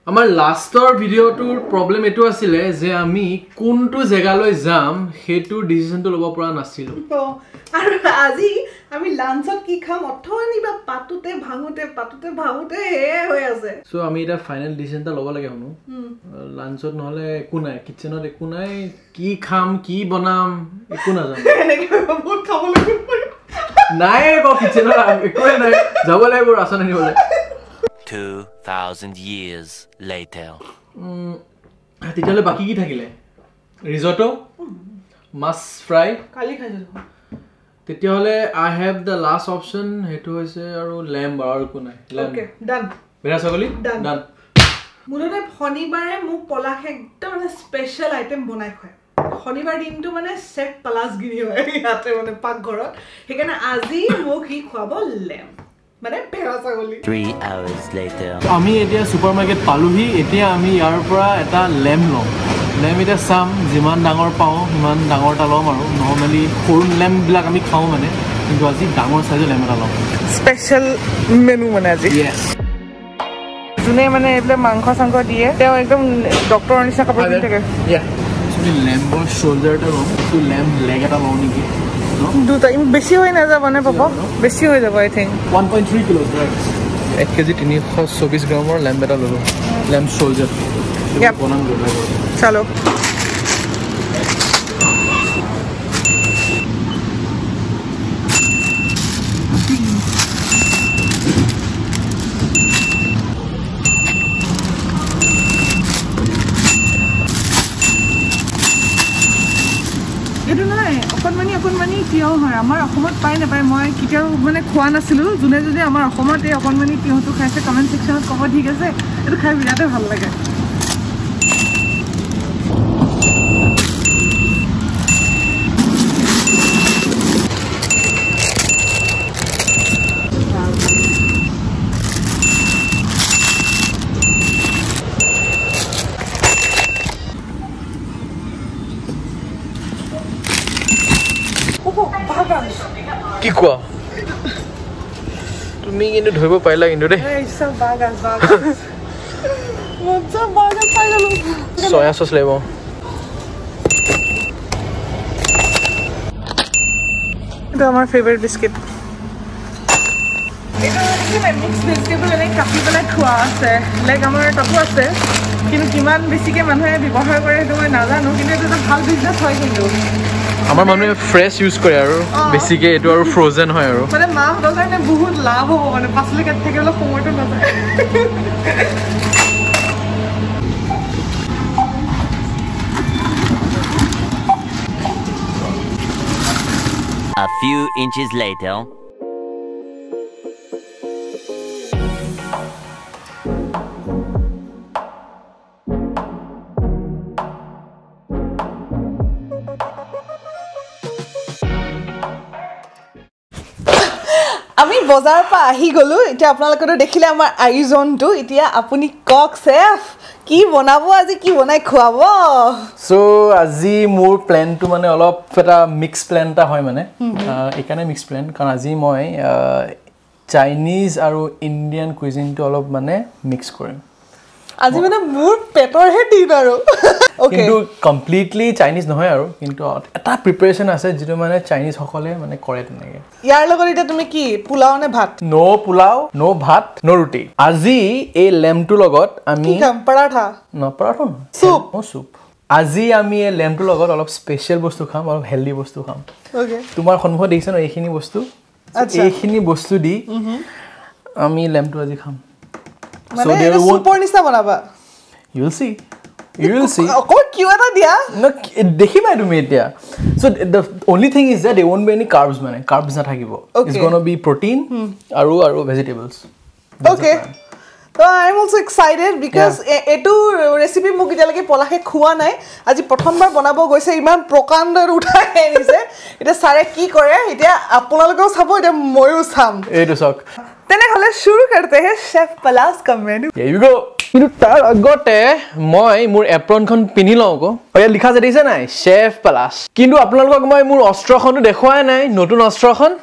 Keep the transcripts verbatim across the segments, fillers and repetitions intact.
আমাৰ লাষ্টৰ ভিডিঅ'টোৰ প্ৰবলেম এটো আছিল যে আমি কোনটো জায়গালৈ যাম হেতু ডিসিশনটো লব পৰা নাছিলো আৰু আজি আমি লাঞ্চত কি খাম অথনি বা পাতুতে ভাঙুতে পাতুতে ভাঙুতে হে হৈ আছে সো আমি এটা ফাইনাল ডিসিশনটা লব লাগে হনো লাঞ্চত নহলে একো নাই কিচেনত একো নাই কি খাম কি বনাম একো না জানো এনেকে বহুত খাব লাগে নাই ক কিচেনত একো নাই যাব লাগিব ৰাচন আনিবলৈ two thousand years later. উম তেতিয়ালে বাকি কি থাকিলে ৰিজটো মাছ ফ্ৰাই কালি খাইছো তেতিয়ালে I have the last option হেতু হৈছে আৰু ল্যাম্ব আৰু কো নাই ল্যাম্ব ওকে ডান বেৰা ছাগলী ডান মুলতে শনিবাৰে মোক পলাশ একদম মানে স্পেশাল আইটেম বনাই খায় শনিবাৰ দিনটো মানে চেফ পলাশগিৰি হয় ইয়াতে মানে পাকঘৰত সেইকাৰণে আজি মোক হি খুৱাব ল্যাম্ব মানে বেৰা ছাগলী three hours later. আমি এতিয়া সুপাৰমাৰ্কেট পালোহি এতিয়া আমি ইয়াৰ পৰা এটা ল্যাম্ব লম ল্যাম্ব এটা সাম যিমান ডাঙৰ পাও ইমান ডাঙৰটা লম আৰু নৰমালি সৰু ল্যাম্ব বিলাক আমি খাও মানে কিন্তু আজি ডাঙৰ সাইজৰ ল্যাম্ব এটা লম স্পেশাল মেনু মানে আজি ইয়েস জুনে মানে এইবিলাক মাংস চাংখ দিয়ে তেওঁ একদম ডক্টৰৰ নিচিনা কাপোৰ পিন্ধি থাকে ইয়া সো ল্যাম্বৰ শোল্ডাৰটা লম সো ল্যাম্ব লেগ এটা লম নেকি দুটা ইম বেছি হৈ না যাব না পাপা বেছি হৈ যাব I think one point three kilo right এক কেজি তিনিশ চৌবিশ গ্ৰামৰ ল্যাম্ব এটা ললো ল্যাম্ব শোল্ডাৰ Yep. বনাম গলা চলো এটো নাই অকণমানি অকণমানি তিয়হ হয় আমাৰ অসমত পাই নাপায় মই কেতিয়াও মানে খোৱা নাছিলোঁ যোনে যদি আমাৰ অসমত এই অকণমানি তিয়হটো খাইছে কমেণ্ট ছেকশ্যনত ক'ব ঠিক আছে এইটো খাই বিৰাটেই ভাল লাগে কি কোৱা তুমি কিন্তু ধৰিব পাৰিলা কিন্তু দে সয়া সস লাগিব এটা আমার ফেভারিট বিস্কিট এটা কি মানে মিক্স ভেজিটেবল এনে কাটি পেলাই খোৱা আছে লাইক আমাৰ টকু আছে কিন্তু কিমান বেছিকে মানুহে ব্যৱহাৰ কৰে সেইটো মই নাজানো কিন্তু এটা ভাল বিজনেস হয় কিন্তু আমাৰ মানুহে ফ্ৰেছ ইউজ কৰে আৰু বেছিকে এটো আৰু ফ্ৰোজেন হয় আৰু মানে মা হতৰ কাৰণে বহুত লাভ হ'ব মানে পাছলে কাট থাকিলে সময়টো নাযায় A few inches later. আমি বজাৰৰ পৰা আহি গলো এতিয়া আপোনালোকে দেখিলে আমাৰ আয়োজনটো এতিয়া আপুনি কক চেফ কি বনাবো আজি কি বনাই খুৱাব সো আজি মোৰ প্ল্যানটো মানে অলপ এটা মিক্স প্ল্যান এটা হয় মানে একানে মিক্স প্ল্যান কাৰণ আজি মই চাইনিজ আৰু ইন্ডিয়ান কুইজিনটো অলপ মানে মিক্স কৰিম আজি মানে মোৰ পেটৰ হে দিন আৰু ওকে কিন্তু কমপ্লিটলি চাইনিজ নহয় আৰু কিন্তু এটা প্ৰিপাৰেচন আছে যেটো মানে চাইনিজ সকলে মানে কৰে তেনেকে ইয়াৰ লগত এটা তুমি কি পোলাও নে ভাত নো পোলাও নো ভাত নো ৰুটি আজি এই ল্যাম্বটো লগত আমি কি খাম পৰাঠা ন পৰাঠা সুপ ও সুপ আজি আমি এই ল্যাম্বটো লগত অলপ স্পেশাল বস্তু খাম অলপ হেলদি বস্তু খাম ওকে তোমাৰ সন্মুখত দেখিছা ন এইখিনি বস্তু এইখিনি বস্তু দি আমি ল্যাম্বটো আজি খাম মানে সুপৰ নিচিনা বনাবা you will see you will see অকল কিউ এটা দিয়া no দেখিবা তুমি এতিয়া so the only thing is that there won't be any carbs মানে carbs না থাকিব it's going to be protein আৰু আৰু vegetables okay so I am also excited because এটো ৰেচিপি মোক এতিয়ালৈকে পলাখে খোৱা নাই আজি প্ৰথমবাৰ বনাব গৈছে ইমান প্ৰকাণ্ডৰ উঠাই আনিছে এটা সাৰে কি কৰে এতিয়া আপোনালোকেও চাব এটা ময়ো চাম এইটো চক তেনে হলে শুরু करते हैं शेफ पलाश का मेनू here you go কিন্তু তাৰ আগতে মই মোৰ এপ্ৰনখন পিনি লওঁ কো হয় লিখা আছে দিছে নাই শেফ পলাশ কিন্তু আপোনালোকক মই মোৰ অস্ত্ৰখনটো দেখুৱাই নাই নতুন অস্ত্ৰখন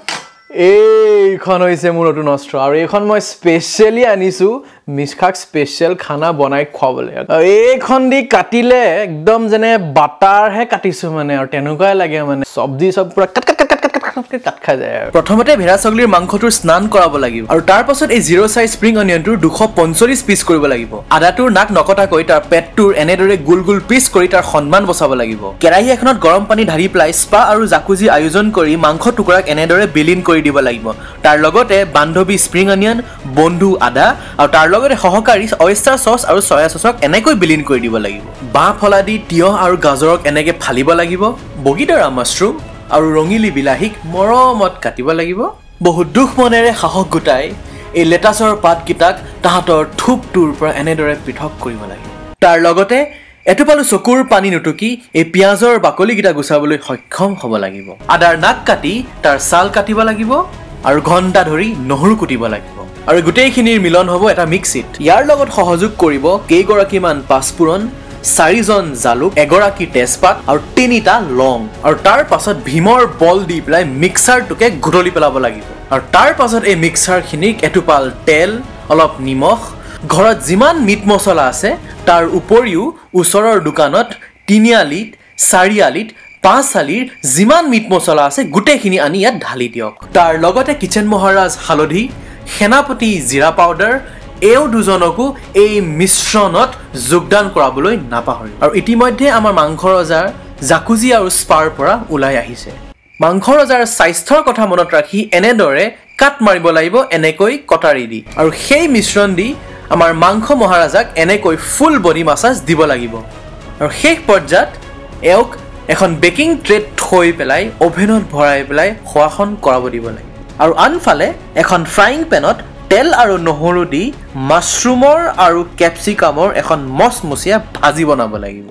এইখন হৈছে মোৰ নতুন অস্ত্ৰ আৰু এইখন মই স্পেচিয়েলি আনিছো মিছখাক স্পেচিয়েল খানা বনাই খুৱাবলৈ এইখন দি কাটিলে একদম যেনে বাটাৰহে কাটিছো মানে আৰু তেনেকুৱাই লাগে মানে চব্জি সব পুৰা কাট কাট কাট কাট কাট খাই যায় আৰু প্ৰথমতে ভেড়া ছাগলীৰ মাংসটোৰ স্নান কৰাব লাগিব আৰু তাৰ পাছত এই জিৰ' চাইজ স্প্ৰিং অনিয়নটোৰ দুশ পঞ্চল্লিছ পিচ কৰিব লাগিব আদাটোৰ নাক নকটাকৈ তাৰ পেটটোৰ এনেদৰে গুল গুল পিচ কৰি তাৰ সন্মান বচাব লাগিব কেৰাহী এখনত গৰম পানী ঢালি পেলাই স্পা আৰু জাকুজি আয়োজন কৰি মাংস টুকুৰাক এনেদৰে বিলীন কৰি দিব লাগিব তাৰ লগতে বান্ধৱী স্প্ৰিং অনিয়ন বন্ধু আদা আৰু তাৰ লগতে সহকাৰী অয়েষ্টাৰ সস আৰু সয়া সসক এনেকৈ বিলীন কৰি দিব লাগিব বাহ ফলাদি তিয়হ আৰু গাজৰক এনেকৈ ফালিব লাগিব বগীতৰা মাছৰুম আৰু ৰঙিলি বিলাহীক মৰমত কাটিব লাগিব বহুত দুখ মনেৰে সাহস গোটাই এই লেটাছৰ পাতকিটাক তাহাঁতৰ থুপটোৰ পৰা এনেদৰে পৃথক কৰিব লাগিব তাৰ লগতে এটোপালো চকুৰ পানী নুটুকি এই পিয়াজৰ বাকলিকিটা গুচাবলৈ সক্ষম হ'ব লাগিব আদাৰ নাক কাটি তাৰ ছাল কাটিব লাগিব আৰু ঘণ্টা ধৰি নহৰু কুটিব লাগিব আৰু গোটেইখিনিৰ মিলন হ'ব এটা মিক্সিত ইয়াৰ লগত সহযোগ কৰিব কেইগৰাকীমান পাঁচফোৰণ চাৰিজন জালুক এগৰাকী তেজপাত আৰু তিনিটা লং আৰু তাৰ পাছত ভীমৰ বল দি পেলাই মিক্সাৰটোকে ঘুটলি পেলাব লাগিব আৰু তাৰ পাছত এই মিক্সাৰখিনিক এটোপাল তেল অলপ নিমখ ঘৰত যিমান মিট মছলা আছে তাৰ উপৰিও ওচৰৰ দোকানত তিনিআলিত চাৰিআলিত পাঁচআলিৰ যিমান মিট মছলা আছে গোটেইখিনি আনি ইয়াত ঢালি দিয়ক তাৰ লগতে কিচেন মহাৰাজ হালধি সেনাপতি জিৰা পাউডাৰ এও দুজনকো এই মিশ্ৰণত যোগদান কৰাবলৈ নাপাহৰিব আৰু ইতিমধ্যে আমাৰ মাংস ৰজাৰ জাকুজি আৰু স্পাৰ পৰা ওলাই আহিছে মাংস ৰজাৰ স্বাস্থ্যৰ কথা মনত ৰাখি এনেদৰে কাট মাৰিব লাগিব এনেকৈ কটাৰি দি আৰু সেই মিশ্ৰণ দি আমাৰ মাংস মহাৰাজাক এনেকৈ ফুল বডি মাছাজ দিব লাগিব আৰু শেষ পৰ্যায়ত এওক এখন বেকিং ট্ৰেত থৈ পেলাই অভেনত ভৰাই পেলাই খোৱাখন কৰাব দিব লাগিব আৰু আনফালে এখন ফ্ৰাইং পেনত তেল আৰু নহৰু দি মাছৰুমৰ আৰু কেপচিকামৰ এখন মচমচীয়া ভাজি বনাব লাগিব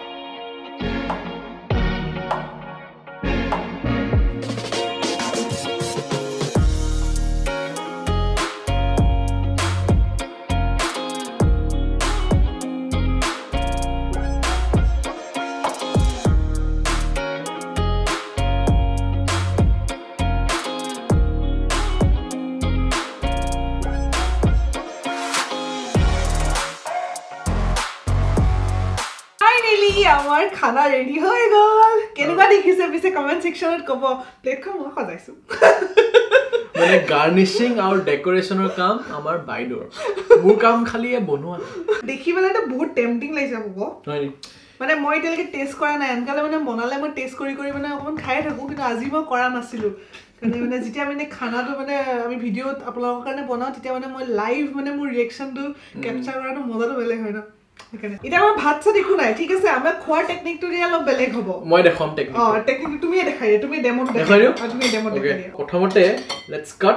আমাৰ খানা ৰেডি হৈ গ'ল কেনেকুৱা দেখিছে পিছে কমেন্ট সেকশনত ক'ব প্লেটখন মই সজাইছো মানে গাৰ্নিশিং আৰু ডেকোৰেশনৰ কাম আমাৰ বাইদেউৰ মোৰ কাম খালি বনোৱা দেখিবলৈতো বহুত টেম্পটিং লাগিছে হ'ব হয় মানে মই এতিয়ালৈকে টেষ্ট কৰা নাই আনকালে মানে বনালে মই টেষ্ট কৰি কৰি মানে অকমান খাই থাকো কিন্তু আজি মই কৰা নাছিলো মানে মানে যেতিয়া মানে খানাটো মানে আমি ভিডিঅ'ত আপোনালোকৰ কাৰণে বনাওঁ তেতিয়া মানে মই লাইভ মানে মোৰ ৰিয়েকশ্যনটো কেপচাৰ কৰাটো মজাটো বেলেগ হয় ন এটা মই ভাত চাত একো নাই ঠিক আছে আমাৰ খোৱাৰ টেকনিকটো দিয়া অলপ বেলেগ হ'ব মই দেখাম টেকনিক অ টেকনিক তুমি দেখাই দিয়া তুমি ডেমো দেখাই দিয়া তুমি ডেমো দেখাই দিয়া প্ৰথমতে লেটস কাট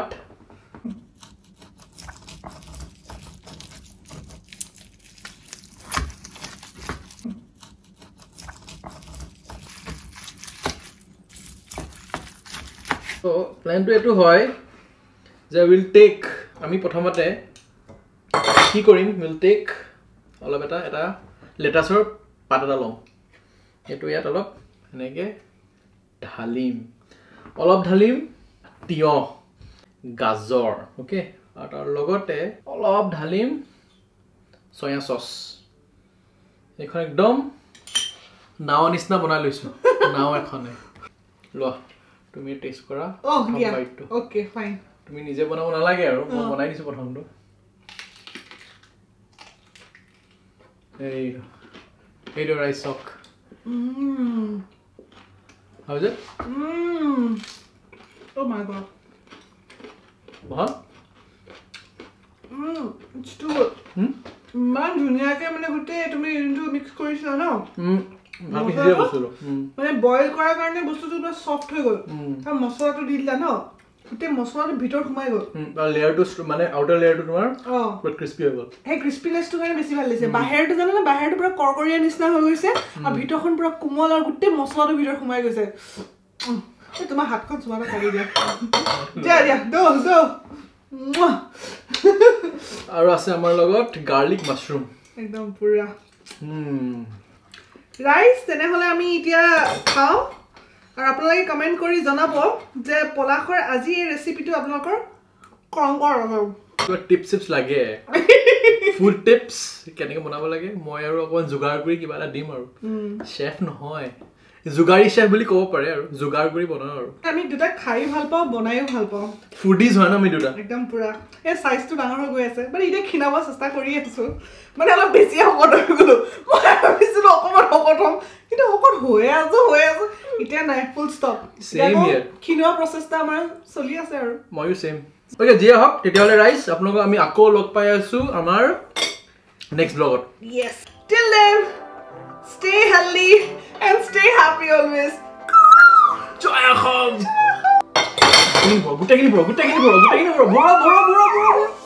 তো প্ল্যানটো এটো হয় যে উইল টেক আমি প্ৰথমতে কি কৰিম উইল টেক অলপ এটা এটা লেটাছৰ পাত এটা লওঁ এইটো ইয়াত অলপ এনেকৈ ঢালিম অলপ ঢালিম তিয়হ গাজৰ অ'কে আৰু তাৰ লগতে অলপ ঢালিম চয়া চচ এইখন একদম নাও নিচিনা বনাই লৈছোঁ নাও এখনে লোৱা তুমি টেষ্ট কৰা অ'কে ফাইন তুমি নিজে বনাব নালাগে আৰু মই বনাই দিছোঁ প্ৰথমটো Hey, hey, do rice sock. Mmm. How is it? Mmm. Oh my god. What? Mmm. It's too good. Hmm? Man, dunia ke mane gute tumi into mix korisila na. Hmm. Bhagi diye bostulu. Hmm. Mane boil korar karone bostutu pura soft hoy gol. Hmm. Ta masala to di dila na. Gute masala to bhitor khumai gol. Hmm. Ta layer to mane outer layer to tomar. Oh. But crispy hoy gol. Hey, crispiness to karone beshi bhal lagise. Bahar to jano na bahar to pura korkoriya nisna hoy goise. Ar bhitor khon pura kumol ar gute masala to bhitor khumai goise. Ei tuma hat khon sumana khali dia. Ja ja, do do. আৰু আছে আমাৰ লগত garlic mushroom একদম পুৰা হুম rice তেনেহলে আমি এতিয়া খাও আৰু আপোনালোকে কমেন্ট কৰি জনাব যে পলাশৰ আজি এই ৰেচিপিটো আপোনালোকৰ কংকৰ আৰু কিবা টিপছ টিপছ লাগে ফুড টিপছ কেনেকৈ বনাব লাগে মই আৰু অকমান যোগাৰ কৰি কিবা এটা দিম আৰু চেফ নহয় যোগাৰী চেফ বুলি ক'ব পাৰে আৰু যোগাৰ কৰি বনাও আৰু আমি দুটা খাই ভাল পাওঁ বনাইও ভাল পাওঁ ফুডিজ হয় না আমি দুটা একদম পুৰা এই সাইজটো ডাঙৰ হৈ গৈ আছে মানে এতিয়া খিনাব চেষ্টা কৰি আছো মানে অলপ বেছি শকত হৈ গলো মই ভাবিছিলো অকমান শকত হ'ম কিন্তু শকত হৈ আছো হৈ আছো এতিয়া নাই ফুল ষ্টপ Same here. খিনোৱা প্ৰচেষ্টা আমাৰ চলি আছে আৰু ময়ো চেম ওকে যি হওক তেতিয়াহ'লে ৰাইজ আপোনালোকক আমি আকৌ লগ পাই আছো আমাৰ নেক্সট ব্লগত yes till then stay healthy and stay happy always জয় অসম গোটেইখিনি পঢ় গোটেইখিনি পঢ় গোটেইখিনি পঢ় গোটেইখিনি পঢ় ভৰা ভৰা ভৰা ভৰা